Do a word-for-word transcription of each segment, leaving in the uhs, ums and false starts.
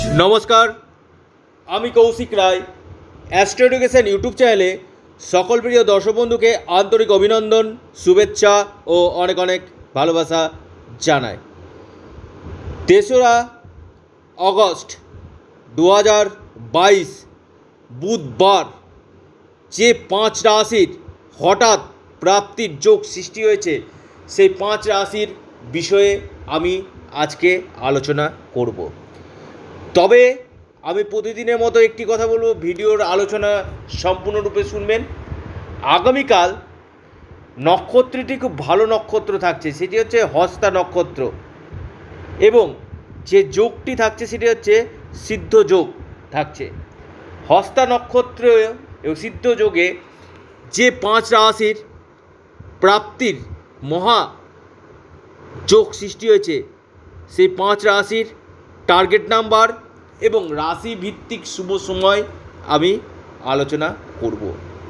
नमस्कार आमी Kaushik Rai Astro Education YouTube चैनेले सकल प्रिय दर्शक बंधुके आंतरिक अभिनंदन शुभेच्छा और अनेक अनेक भालोबासा जानाई। तेसरा अगस्ट दो हज़ार बाईस बुधवार जे पाँच राशिर हठात् प्राप्तिर जोग सृष्टि हয়েছে সেই पाँच राशिर विषये आमी आजके आलोचना करब। तबे आमी प्रतिदिनेर मतो एकटी कथा बोलबो, भिडियोर आलोचना सम्पूर्ण रूपे शुनबेन। आगामीकाल नक्षत्रटी खूब भालो नक्षत्र थाकছে, सेटी हच्छे हस्ता नक्षत्र एबं जे जोगटी थाकছে सेटी हच्छे सिद्ध जोग थाकছে। हस्ता नक्षत्र एबं सिद्ध जोगे जे पाँच राशिर प्राप्तिर महा जोग सृष्टि हয়েছে সেই पाँच राशिर टार्गेट नम्बर एवं राशि भित्तिक शुभ समय आमी आलोचना करब।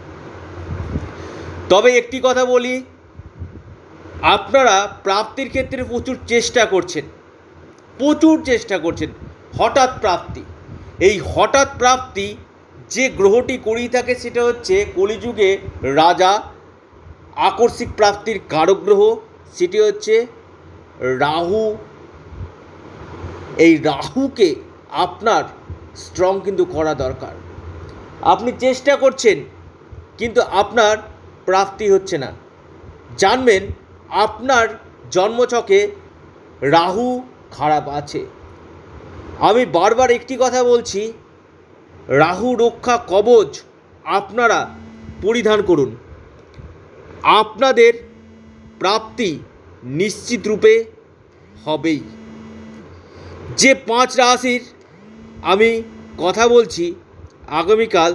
तबे एकटी कथा बोली, आपनारा प्राप्तिर क्षेत्रे प्रचुर चेष्टा करछेन प्रचुर चेष्टा करछेन हठात् प्राप्ति। এই हठात् प्राप्ति जे ग्रहटी करिয়ে থাকে সেটা হচ্ছে কলিযুগে রাজা আকস্মিক প্রাপ্তির কারক গ্রহ, সেটি হচ্ছে রাহু। এই রাহুকে আপনার স্ট্রং কিন্তু করা দরকার। আপনি চেষ্টা করছেন কিন্তু আপনার প্রাপ্তি হচ্ছে না। জানবেন আপনার জন্মছকে রাহু খারাপ আছে। আমি বারবার একটি কথা বলছি, রাহু রক্ষা কবচ আপনারা পরিধান করুন, আপনাদের প্রাপ্তি নিশ্চিত রূপে হবেই। যে পাঁচ রাশির আমি কথা বলছি আগামীকাল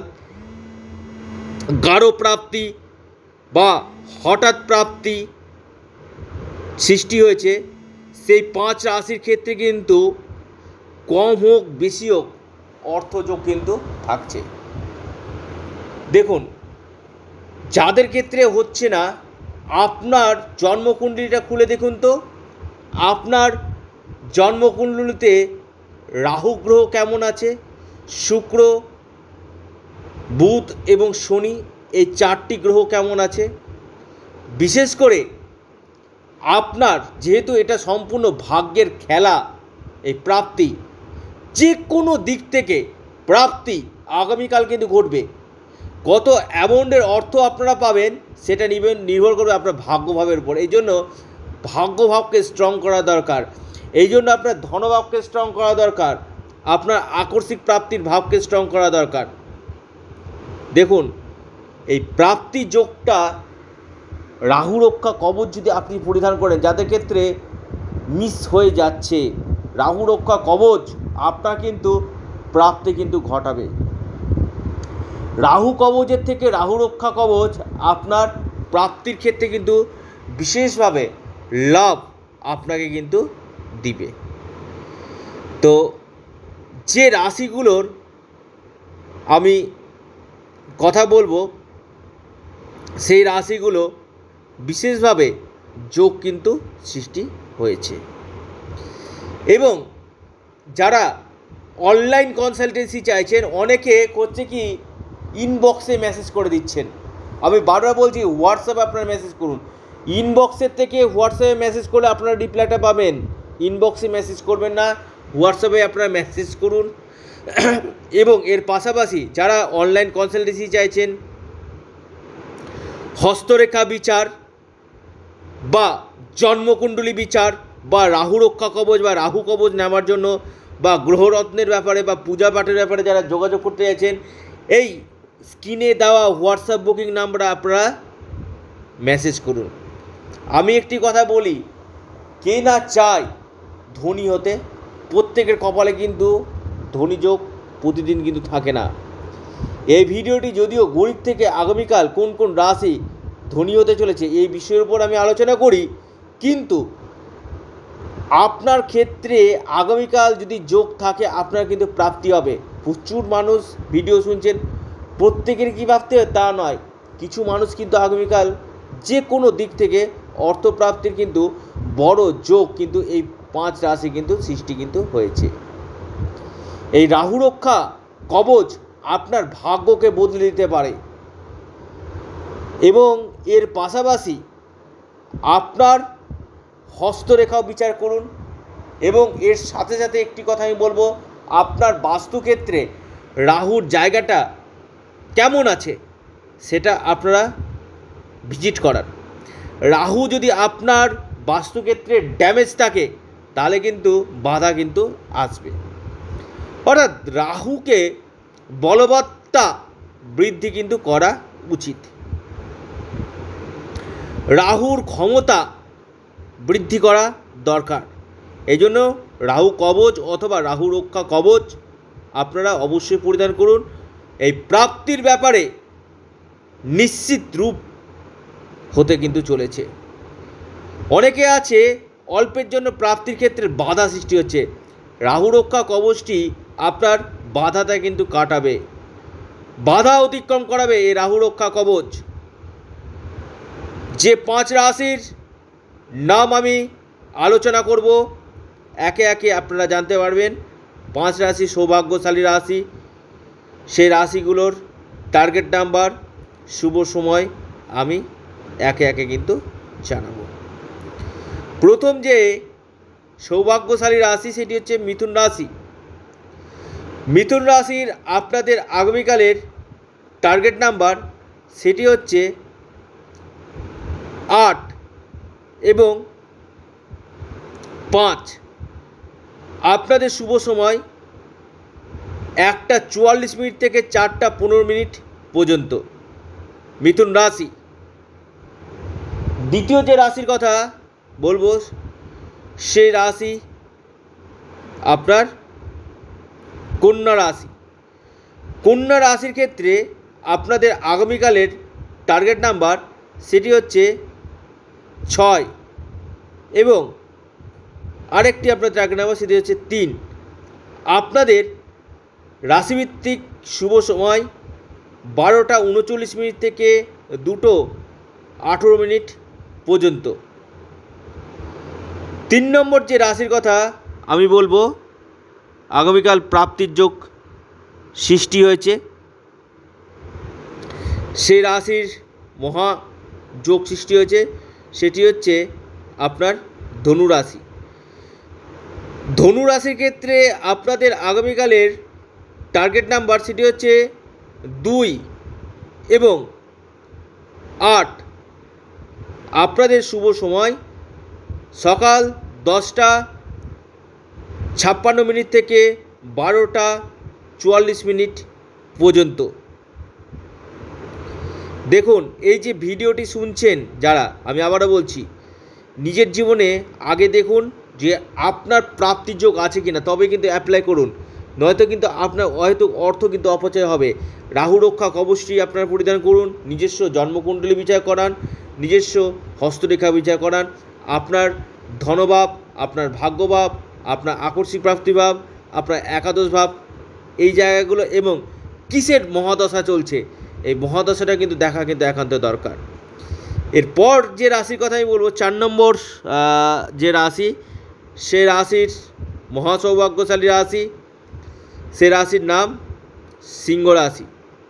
গাঢ় প্রাপ্তি বা হঠাৎ প্রাপ্তি সৃষ্টি হয়েছে, সেই পাঁচ রাশির ক্ষেত্রে কিন্তু কম হোক বেশি হোক অর্থযোগ কিন্তু থাকছে। দেখুন, যাদের ক্ষেত্রে হচ্ছে না আপনার জন্মকুণ্ডলীটা খুলে দেখুন তো, আপনার জন্মকুণ্ডলীতে রাহু গ্রহ কেমন আছে, শুক্র বুধ এবং শনি এই চারটি গ্রহ কেমন আছে। বিশেষ করে আপনার যেহেতু এটা সম্পূর্ণ ভাগ্যের খেলা, এই প্রাপ্তি যে কোনো দিক থেকে প্রাপ্তি আগামীকাল কিন্তু ঘটবে। কত অ্যামাউন্টের অর্থ আপনারা পাবেন সেটা নির্ভর করবে আপনার ভাগ্যভাবের উপর। এই জন্য ভাগ্যভাবকে স্ট্রং করা দরকার, এই জন্য আপনার ধনভাবকে স্ট্রং করা দরকার, আপনার আকস্মিক প্রাপ্তির ভাবকে স্ট্রং করা দরকার। দেখুন, এই প্রাপ্তি যোগটা রাহু রক্ষা কবচ যদি আপনি পরিধান করেন, যাদের ক্ষেত্রে মিস হয়ে যাচ্ছে রাহু রক্ষা কবচ আপনার কিন্তু প্রাপ্তি কিন্তু ঘটাবে। রাহু কবচের থেকে রাহু রক্ষা কবচ আপনার প্রাপ্তির ক্ষেত্রে কিন্তু বিশেষভাবে লাভ আপনাকে কিন্তু দিবে। তো যে রাশিগুলোর আমি কথা বলবো সেই রাশিগুলো বিশেষভাবে যোগ কিন্তু সৃষ্টি হয়েছে। এবং যারা অনলাইন কনসালটেন্সি চাইছেন, অনেকে করছে কি ইনবক্সে মেসেজ করে দিচ্ছেন। আমি বারবার বলছি হোয়াটসঅ্যাপে আপনারা মেসেজ করুন। ইনবক্সের থেকে হোয়াটসঅ্যাপে মেসেজ করলে আপনারা রিপ্লাইটা পাবেন, ইনবক্সে মেসেজ করবেন না, হোয়াটসঅ্যাপে আপনারা মেসেজ করুন। এবং এর পাশাপাশি যারা অনলাইন কনসালটেন্সি চাইছেন, হস্তরেখা বিচার বা জন্মকুণ্ডলী বিচার বা রাহু রক্ষা কবচ বা রাহু কবচ নেওয়ার জন্য বা গ্রহরত্নের ব্যাপারে বা পূজা পাঠের ব্যাপারে যারা যোগাযোগ করতে চাইছেন, এই স্ক্রিনে দেওয়া হোয়াটসঅ্যাপ বুকিং নাম্বারে আপনারা মেসেজ করুন। আমি একটি কথা বলি, কে না চায় ধনী হতে, প্রত্যেকের কপালে কিন্তু ধনী যোগ প্রতিদিন কিন্তু থাকে না। এই ভিডিওটি যদিও গরিব থেকে আগামীকাল কোন কোন রাশি ধনী হতে চলেছে এই বিষয়ের উপর আমি আলোচনা করি, কিন্তু আপনার ক্ষেত্রে আগামীকাল যদি যোগ থাকে আপনার কিন্তু প্রাপ্তি হবে। প্রচুর মানুষ ভিডিও শুনছেন, প্রত্যেকের কী ভাবতে হয় তা নয়, কিছু মানুষ কিন্তু আগামীকাল যে কোনো দিক থেকে অর্থপ্রাপ্তির কিন্তু বড় যোগ কিন্তু এই পাঁচ রাশি কিন্তু সৃষ্টি কিন্তু হয়েছে। এই রাহু রক্ষা কবচ আপনার ভাগ্যকে বদলে দিতে পারে এবং এর পাশাপাশি আপনার হস্তরেখাও বিচার করুন এবং এর সাথে সাথে একটি কথা আমি বলবো, আপনার বাস্তুক্ষেত্রে রাহুর জায়গাটা কেমন আছে সেটা আপনারা ভিজিট করান। রাহু যদি আপনার বাস্তুক্ষেত্রে ড্যামেজ থাকে তাহলে কিন্তু বাধা কিন্তু আসবে। অর্থাৎ রাহুকে বলবত্তা বৃদ্ধি কিন্তু করা উচিত, রাহুর ক্ষমতা বৃদ্ধি করা দরকার। এই জন্য রাহু কবচ অথবা রাহু রক্ষা কবচ আপনারা অবশ্যই পরিধান করুন। এই প্রাপ্তির ব্যাপারে নিশ্চিত রূপ হতে কিন্তু চলেছে। অনেকে আছে অল্পের জন্য প্রাপ্তির ক্ষেত্রে বাধা সৃষ্টি হচ্ছে, রাহু রক্ষা কবচটি আপনার বাধাটা কিন্তু কাটাবে, বাধা অতিক্রম করাবে এই রাহু রক্ষা কবচ। যে পাঁচ রাশির নাম আমি আলোচনা করব একে একে আপনারা জানতে পারবেন। পাঁচ রাশি সৌভাগ্যশালী রাশি, সেই রাশিগুলোর টার্গেট নাম্বার, শুভ সময় আমি একে একে কিন্তু জানাবো। প্রথম যে সৌভাগ্যশালী রাশি সেটি হচ্ছে মিথুন রাশি। মিথুন রাশির আপনাদের আগামীকালের টার্গেট নাম্বার সেটি হচ্ছে আট এবং পাঁচ। আপনাদের শুভ সময় একটা চুয়াল্লিশ মিনিট থেকে চারটা পনেরো মিনিট পর্যন্ত মিথুন রাশি। দ্বিতীয় যে রাশির কথা বলবো সেই রাশি আপনার কন্যা রাশি। কন্যা রাশির ক্ষেত্রে আপনাদের আগামীকালের টার্গেট নাম্বার সেটি হচ্ছে ছয় এবং আরেকটি আপনার টার্গেট নাম্বার সেটি হচ্ছে তিন। আপনাদের রাশিভিত্তিক শুভ সময় বারোটা উনচল্লিশ মিনিট থেকে দুটো আঠেরো মিনিট পর্যন্ত। তিন নম্বর যে রাশির কথা আমি বলবো, আগামীকাল প্রাপ্তির যোগ সৃষ্টি হয়েছে, সেই রাশির মহা যোগ সৃষ্টি হয়েছে, সেটি হচ্ছে আপনার ধনু রাশি। ধনু রাশির ক্ষেত্রে আপনাদের আগামীকালের টার্গেট নাম্বার সেটি হচ্ছে দুই এবং আট। আপনাদের শুভ সময় সকাল দশটা ছাপ্পান্ন মিনিট থেকে বারোটা চুয়াল্লিশ মিনিট পর্যন্ত। দেখুন, এই যে ভিডিওটি শুনছেন যারা, আমি আবারও বলছি, নিজের জীবনে আগে দেখুন যে আপনার প্রাপ্তির যোগ আছে কিনা, তবে কিন্তু অ্যাপ্লাই করুন, নয়তো কিন্তু আপনার হয়তো অর্থ কিন্তু অপচয় হবে। রাহু রক্ষা কবচটি আপনারা পরিধান করুন, নিজস্ব জন্মকুণ্ডলী বিচার করান, নিজস্ব হস্তরেখা বিচার করান। আপনার ধনভাব, আপনার ভাগ্যভাব, আপনার আকস্মিক প্রাপ্তিভাব, আপনার একাদশ ভাব, এই জায়গাগুলো এবং কিসের মহাদশা চলছে এই মহাদশাটা কিন্তু দেখা কিন্তু একান্ত দরকার। এরপর যে রাশির কথা আমি বলবো, চার নম্বর যে রাশি, সে রাশির মহাসৌভাগ্যশালী রাশি, সে রাশির নাম সিংহ রাশি।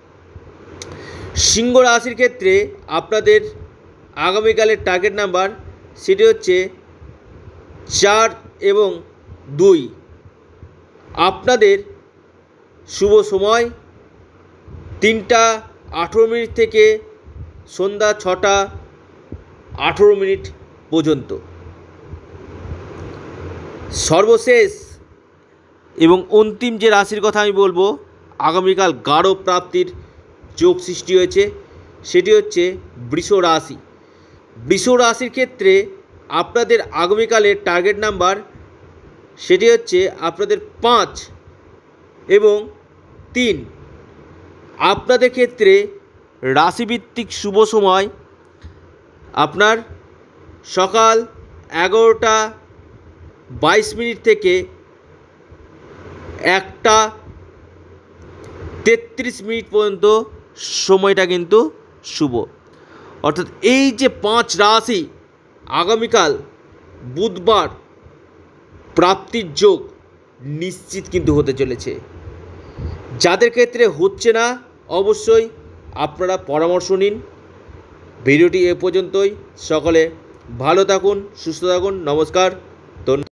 সিংহ রাশির ক্ষেত্রে আপনাদের আগামীকালের টার্গেট নাম্বার সেটি হচ্ছে চার এবং দুই। আপনাদের শুভ সময় তিনটা আঠেরো মিনিট থেকে সন্ধ্যা ছটা আঠেরো মিনিট পর্যন্ত। সর্বশেষ এবং অন্তিম যে রাশির কথা আমি বলবো, আগামীকাল গাঢ় প্রাপ্তির যোগ সৃষ্টি হয়েছে, সেটি হচ্ছে বৃষ রাশি। বৃষ রাশির ক্ষেত্রে আপনাদের আগামীকালের টার্গেট নাম্বার সেটি হচ্ছে আপনাদের পাঁচ এবং তিন। আপনাদের ক্ষেত্রে রাশিভিত্তিক শুভ সময় আপনার সকাল এগারোটা বাইশ মিনিট থেকে একটা তেত্রিশ মিনিট পর্যন্ত সময়টা কিন্তু শুভ। অর্থাৎ এই যে পাঁচ রাশি আগামীকাল বুধবার প্রাপ্তির যোগ নিশ্চিত কিন্তু হতে চলেছে। যাদের ক্ষেত্রে হচ্ছে না অবশ্যই আপনারা পরামর্শ নিন। ভিডিওটি এ পর্যন্তই। সকলে ভালো থাকুন, সুস্থ থাকুন। নমস্কার। ধন্যবাদ।